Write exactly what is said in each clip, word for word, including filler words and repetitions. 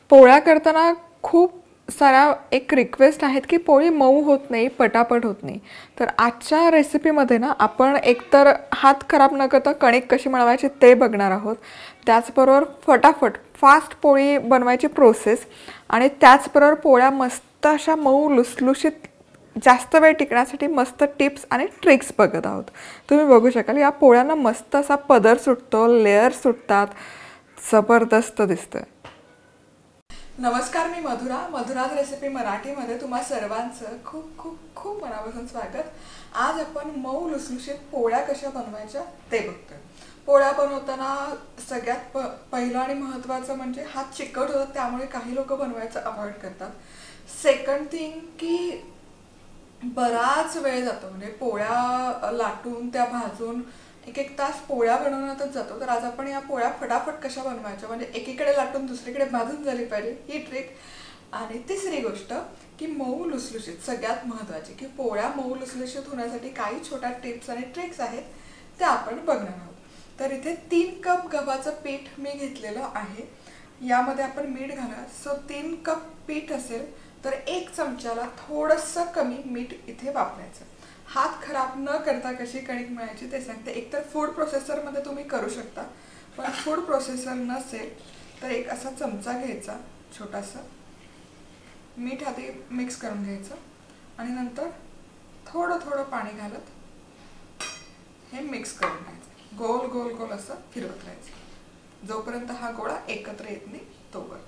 पोळ्या करताना खूप साऱ्या एक रिक्वेस्ट आहेत की पोळी मऊ होत नाही, पटापट होत नाही. तर आजच्या रेसिपीमध्ये ना आपण एकतर हात खराब न करता कणिक कशी मळवायची ते बघणार आहोत, त्याचबरोबर फटाफट फास्ट पोळी बनवायची प्रोसेस, आणि त्याचबरोबर पोळ्या मस्त अशा मऊ लुसलुशीत जास्त वेळ टिकण्यासाठी मस्त टिप्स आणि ट्रिक्स बघत आहोत. तुम्ही बघू शकाल या पोळ्यांना मस्त असा पदर सुटतो, लेयर सुटतात, जबरदस्त दिसतं. नमस्कार, मी मधुरा. मधुराज रेसिपी मराठीमध्ये तुम्हा सर्वांचं खूप खूप खूप मनापासून स्वागत. आज आपण मऊ लुसलुशीत पोळ्या कशा बनवायच्या ते बघतोय. पोळ्या बनवताना सगळ्यात प पहिलं आणि महत्त्वाचं म्हणजे हात चिकट होतात, त्यामुळे काही लोक बनवायचं अवॉइड करतात. सेकंड थिंग की बराच वेळ जातो, म्हणजे पोळ्या लाटून त्या भाजून एक एक तास पोळ्या बनवण्यातच जातो. तर आज आपण या पोळ्या फटाफट कशा बनवायच्या, म्हणजे एकीकडे लाटून दुसरीकडे भाजून झाली पाहिजे ही ट्रिक. आणि तिसरी गोष्ट की मऊ लुसलुशीत, सगळ्यात महत्त्वाची की पोळ्या मऊ लुसलुशीत होण्यासाठी काही छोट्या टिप्स आणि ट्रिक्स आहेत त्या आपण बघणार आहोत. तर इथे तीन कप गव्हाचं पीठ मी घेतलेलं आहे. यामध्ये आपण मीठ घाला. सो तीन कप पीठ असेल तर एक चमच्याला थोडंसं कमी मीठ इथे वापरायचं. हात खराब न करता कशी कणिक मळायची ते सांगते. एकतर फूड प्रोसेसरमध्ये तुम्ही करू शकता, पण फूड प्रोसेसर नसेल तर एक असा चमचा घ्यायचा छोटासा, मीठ आधी मिक्स करून घ्यायचं आणि नंतर थोडं थोडं पाणी घालत हे मिक्स करून घ्यायचं. गोल गोल गोल असं फिरवत राहायचं जोपर्यंत हा गोळा एकत्र येत नाही तोवर.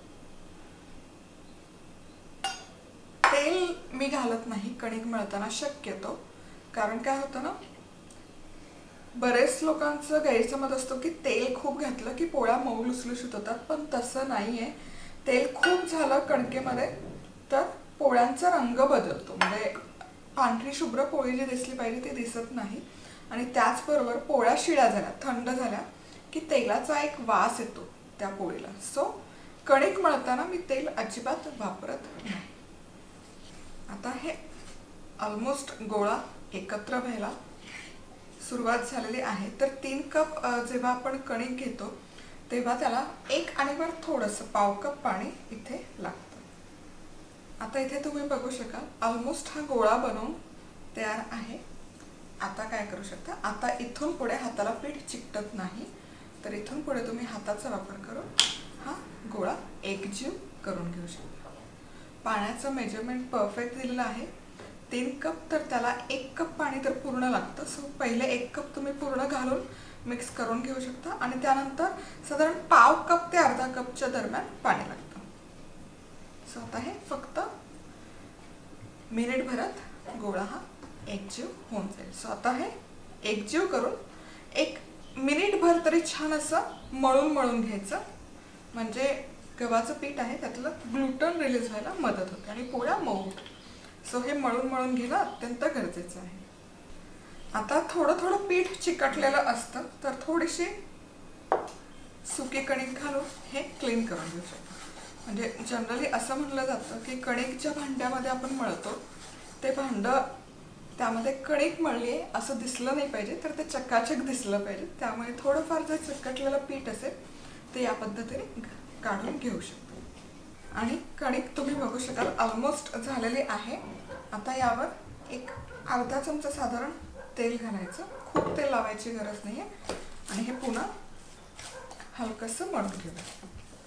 तेल मी घालत नाही कणिक मळताना शक्यतो, कारण काय होतं ना, बरेच लोकांचं गैरसमज असतो की तेल खूप घातलं की पोळ्या मऊ लुसलुशीत होतात, पण तसं नाही आहे. तेल खूप झालं कणकेमध्ये तर पोळ्यांचा रंग बदलतो, म्हणजे पांढरी शुभ्र पोळी जी दिसली पाहिजे ती दिसत नाही. आणि त्याचबरोबर पोळ्या शिळ्या झाल्या, थंड झाल्या की तेलाचा एक वास येतो त्या पोळीला. सो कणिक मळताना मी तेल अजिबात वापरत नाही. आता हे ऑलमोस्ट गोळा एकत्र व्हायला सुरुवात झालेली आहे. तर तीन कप जेव्हा आपण कणिक घेतो तेव्हा त्याला एक आणि वर थोडंसं पाव कप पाणी इथे लागतं. आता इथे तुम्ही बघू शकाल ऑलमोस्ट हा गोळा बनवून तयार आहे. आता काय करू शकता, आता इथून पुढे हाताला पीठ चिकटत नाही, तर इथून पुढे तुम्ही हाताचा वापर करून हा गोळा एकजीव करून घेऊ शकता. पाण्याचं मेजरमेंट परफेक्ट दिलेलं आहे. तीन कप तर त्याला एक कप पाणी तर पूर्ण लागतं. सो पहिले एक कप तुम्ही पूर्ण घालून मिक्स करून घेऊ शकता आणि त्यानंतर साधारण पाव कप ते अर्धा कपच्या दरम्यान पाणी लागतं. सो आता हे फक्त मिनिट भरात गोळा हा एकजीव होऊन जाईल. सो आता हे एकजीव करून एक मिनिटभर तरी छान असं मळून मळून घ्यायचं, म्हणजे गव्हाचं पीठ आहे त्यातलं ग्लुटन रिलीज व्हायला मदत होते आणि पोळ्या मऊ होतात. सो हे मळून मळून घेणं अत्यंत गरजेचं आहे. आता थोडं थोडं पीठ चिकटलेलं असतं तर थोडीशी सुकी कणिक घालून हे क्लीन करून घेऊ शकतो. म्हणजे जनरली असं म्हणलं जातं की कणिकच्या भांड्यामध्ये आपण मळतो ते भांडं, त्यामध्ये कणिक मळली आहे असं दिसलं नाही पाहिजे, तर ते चकाचक दिसलं पाहिजे. त्यामुळे थोडंफार जे चिकटलेलं पीठ असेल ते या पद्धतीने काढून घेऊ शकतो. आणि कणिक तुम्ही बघू शकाल ऑलमोस्ट झालेली आहे. आता यावर एक अर्धा चमचा साधारण तेल घालायचं. खूप तेल लावायची गरज नाही आहे आणि हे पुन्हा हलकंसं मळून घेऊया,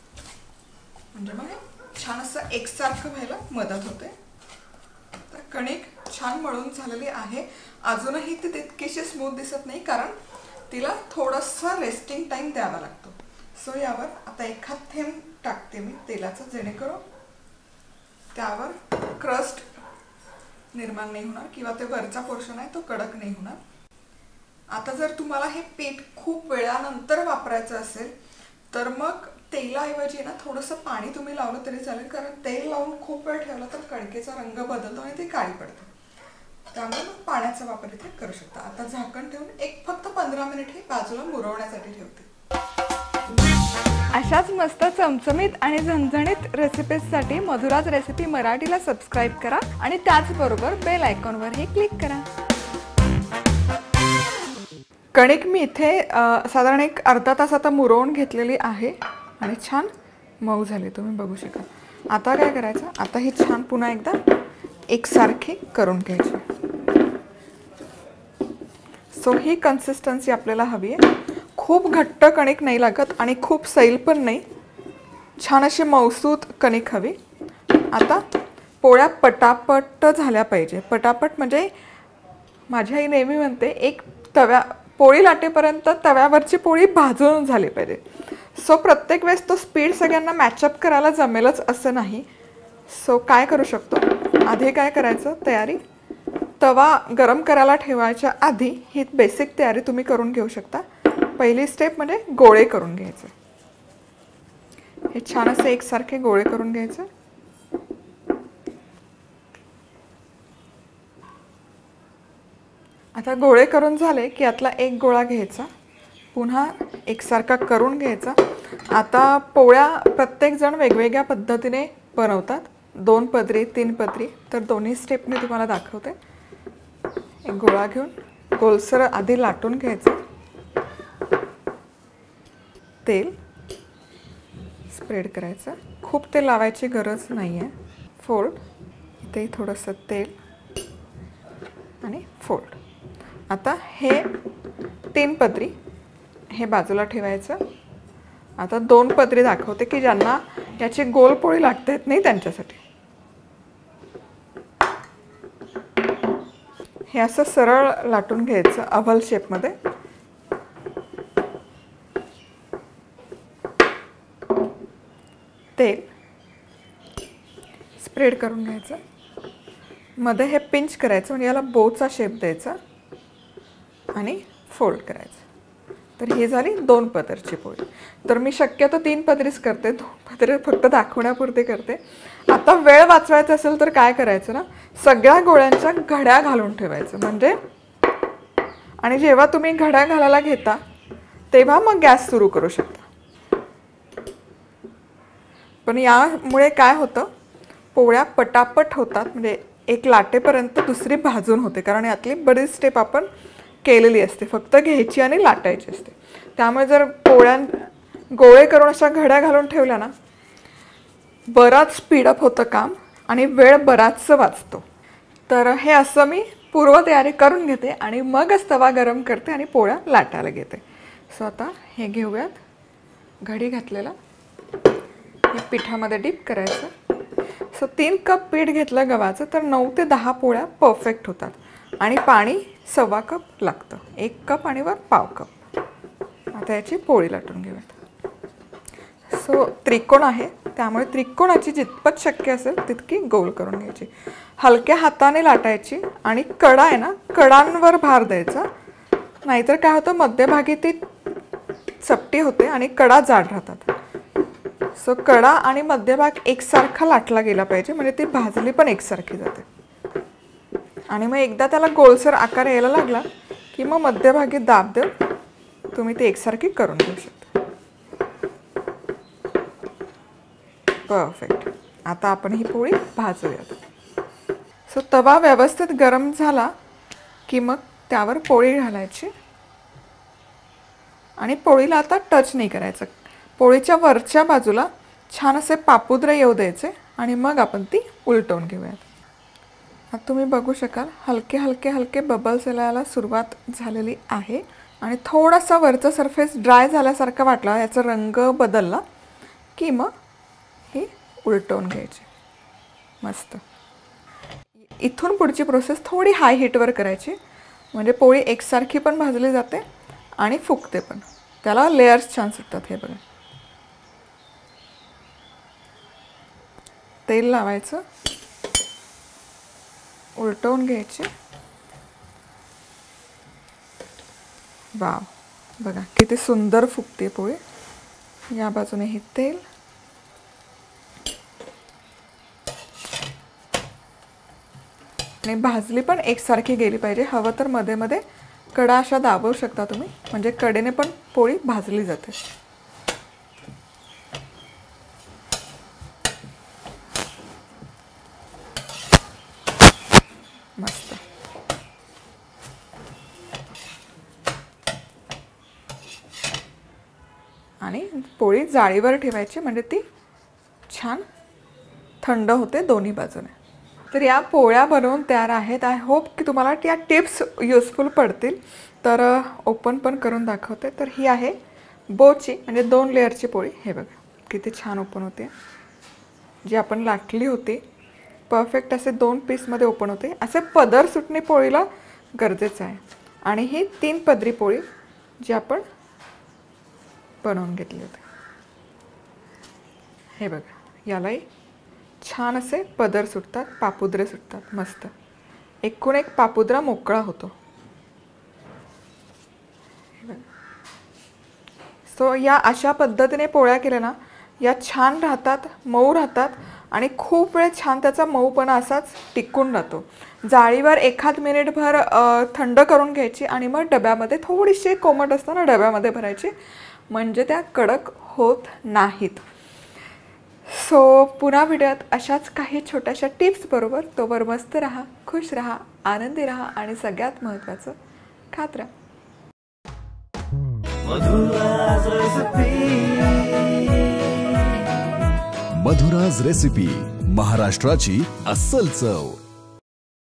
म्हणजे मग हे छान असं एकसारखं व्हायला मदत होते. तर कणिक छान मळून झालेली आहे. अजूनही ती तितकीशी स्मूथ दिसत नाही, कारण तिला थोडंसं रेस्टिंग टाईम द्यावा लागतो. सो यावर आता एखाद थेंब टाकते मी तेलाचं, जेणेकरून त्यावर क्रस्ट निर्माण नाही होणार किंवा ते वरचा पोर्शन आहे तो कडक नाही होणार. आता जर तुम्हाला हे पीठ खूप वेळानंतर वापरायचं असेल तर मग तेलाऐवजी ना थोडंसं पाणी तुम्ही लावलं तरी चालेल, कारण तेल लावून खूप वेळ ठेवलं तर कणकेचा रंग बदलतो आणि ते काळी पडते. त्यामुळे मग पाण्याचा वापर इथे करू शकता. आता झाकण ठेवून एक फक्त पंधरा मिनिट हे बाजूला मुरवण्यासाठी ठेवते. अशाच मस्त चमचमीत आणि झणझणीत रेसिपीजसाठी मधुराज रेसिपी मराठीला सबस्क्राईब करा आणि त्याचबरोबर बेल आयकॉनवरही क्लिक करा. कणिक मी इथे साधारण एक अर्धा तास आता मुरवून घेतलेली आहे आणि छान मऊ झाली, तुम्ही बघू शकाल. आता काय करायचं, आता ही छान पुन्हा एकदा एकसारखी करून घ्यायची. सो ही कन्सिस्टन्सी आपल्याला हवी आहे. खूप घट्ट कणिक नाही लागत आणि खूप सैल पण नाही, छान अशी मऊसूत कणिक हवी. आता पोळ्या पटापट झाल्या पाहिजे. पटापट म्हणजे माझी आई नेहमी म्हणते, एक तव्या पोळी लाटेपर्यंत तव्यावरची पोळी भाजून झाली पाहिजे. सो प्रत्येक वेळेस तो स्पीड सगळ्यांना मॅचअप करायला जमेलच असं नाही. सो काय करू शकतो, आधी काय करायचं, तयारी तवा गरम करायला ठेवायच्या आधी ही बेसिक तयारी तुम्ही करून घेऊ शकता. पहिली स्टेप म्हणजे गोळे करून घ्यायचे. हे छान असे एकसारखे गोळे करून घ्यायचे. आता गोळे करून झाले की यातला एक गोळा घ्यायचा, पुन्हा एकसारखा करून घ्यायचा. आता पोळ्या प्रत्येकजण वेगवेगळ्या पद्धतीने बनवतात, दोन पदरी तीन पदरी. तर दोन्ही स्टेप मी तुम्हाला दाखवते. एक गोळा घेऊन गोलसर आधी लाटून घ्यायचं. तेल स्प्रेड करायचं, खूप तेल लावायची गरज नाही आहे. फोल्ड, इथे थोडंसं तेल आणि फोल्ड. आता हे तीन पदरी हे बाजूला ठेवायचं. आता दोन पदरी दाखवते की ज्यांना याची गोल पोळी लाटता येत नाही त्यांच्यासाठी. हे असं सरळ लाटून घ्यायचं अव्हल शेपमध्ये. तेल स्प्रेड करून घ्यायचं, मध्ये हे पिंच करायचं म्हणजे याला बोचा शेप द्यायचा आणि फोल्ड करायचं. तर ही झाली दोन पदरची पोळी. तर मी शक्यतो तीन पदरीच करते, दोन पदरी फक्त दाखवण्यापुरते करते. आता वेळ वाचवायचा असेल तर काय करायचं ना, सगळ्या गोळ्यांच्या घड्या घालून ठेवायचं म्हणजे, आणि जेव्हा तुम्ही घड्या घालायला घेता तेव्हा मग गॅस सुरू करू शकता. पण यामुळे काय होतं, पोळ्या पटापट होतात, म्हणजे एक लाटेपर्यंत दुसरी भाजून होते, कारण यातली बरीच स्टेप आपण केलेली असते, फक्त घ्यायची आणि लाटायची असते. त्यामुळे जर पोळ्या गोळे करून अशा घड्या घालून ठेवल्या ना, बराच स्पीडअप होतं काम आणि वेळ बराच वाचतो. तर हे असं मी पूर्वतयारी करून घेते आणि मगच तवा गरम करते आणि पोळ्या लाटायला घेते. सो आता हे घेऊयात, घडी घातलेलं हे पिठामध्ये डीप करायचं. सो तीन कप पीठ घेतलं गव्हाचं तर नऊ ते दहा पोळ्या परफेक्ट होतात. आणि पाणी सव्वा कप लागतं, एक कप आणि वर पाव कप. आता याची पोळी लाटून घेऊयात. सो त्रिकोण आहे त्यामुळे त्रिकोणाची जितपत शक्य असेल तितकी गोल करून घ्यायची. हलक्या हाताने लाटायची आणि कडा आहे ना, कडांवर भार द्यायचा, नाहीतर काय होतं मध्यभागी ती चपटी होते आणि कडा जाड राहतात. सो कडा आणि मध्यभाग एकसारखा लाटला गेला पाहिजे, म्हणजे ती भाजली पण एकसारखी जाते. आणि मग एकदा त्याला गोलसर आकार यायला लागला की मग मध्यभागी दाब देऊन तुम्ही ती एकसारखी करून घेऊ शकता. परफेक्ट. आता आपण ही पोळी भाजूयात. सो तवा व्यवस्थित गरम झाला की मग त्यावर पोळी घालायची आणि पोळीला आता टच नाही करायचं. पोळीच्या वरच्या बाजूला छान असे पापुद्रे येऊ द्यायचे आणि मग आपण ती उलटवून घेऊयात. आता तुम्ही बघू शकाल हलके हलके हलके बबल्स यायला सुरुवात झालेली आहे आणि थोडासा वरचा सरफेस ड्राय झाल्यासारखा वाटला, याचा रंग बदलला की मग ही उलटवून घ्यायची. मस्त. इथून पुढची प्रोसेस थोडी हाय हीटवर करायची, म्हणजे पोळी एकसारखी पण भाजली जाते आणि फुगते पण, त्याला लेयर्स छान सुटतात. हे बघा, तेल लावायचं, उलटवून घ्यायचे. वाव, बघा किती सुंदर फुगते पोळी. या बाजूने हे तेल, आणि भाजली पण एकसारखी गेली पाहिजे. हवं तर मध्ये मध्ये कडा अशा दाबवू शकता तुम्ही, म्हणजे कडेने पण पोळी भाजली जाते. मस्त. आणि पोळी जाळीवर ठेवायची म्हणजे ती छान थंड होते दोन्ही बाजूने. तर या पोळ्या बनवून तयार आहेत. आय होप की तुम्हाला या टिप्स युजफुल पडतील. तर ओपन पण करून दाखवते. तर ही आहे बोची म्हणजे दोन लेअरची पोळी. हे बघा किती छान ओपन होते. जी आपण लाटली होती परफेक्ट असे दोन पीसमध्ये ओपन होते. असे पदर सुटणे पोळीला गरजेचं आहे. आणि ही तीन पदरी पोळी जी आपण बनवून घेतली होती. हे बघा यालाही छान असे पदर सुटतात, पापुद्रे सुटतात मस्त. एकूण एक पापुद्रा मोकळा होतो. सो या अशा पद्धतीने पोळ्या केल्या ना या छान राहतात, मऊ राहतात आणि खूप वेळ छान त्याचा मऊपणा असाच टिकून राहतो. जाळीवर एखाद मिनिटभर थंड करून घ्यायची आणि मग डब्यामध्ये थोडीशी कोमट असताना डब्यामध्ये भरायची म्हणजे त्या कडक होत नाहीत. सो पुन्हा व्हिडिओत अशाच काही छोट्याशा टिप्स बरोबर. तोवर मस्त राहा, खुश राहा, आनंदी राहा आणि सगळ्यात महत्त्वाचं खात राहा. मधुराज रेसिपी, महाराष्ट्राची अस्सल चव.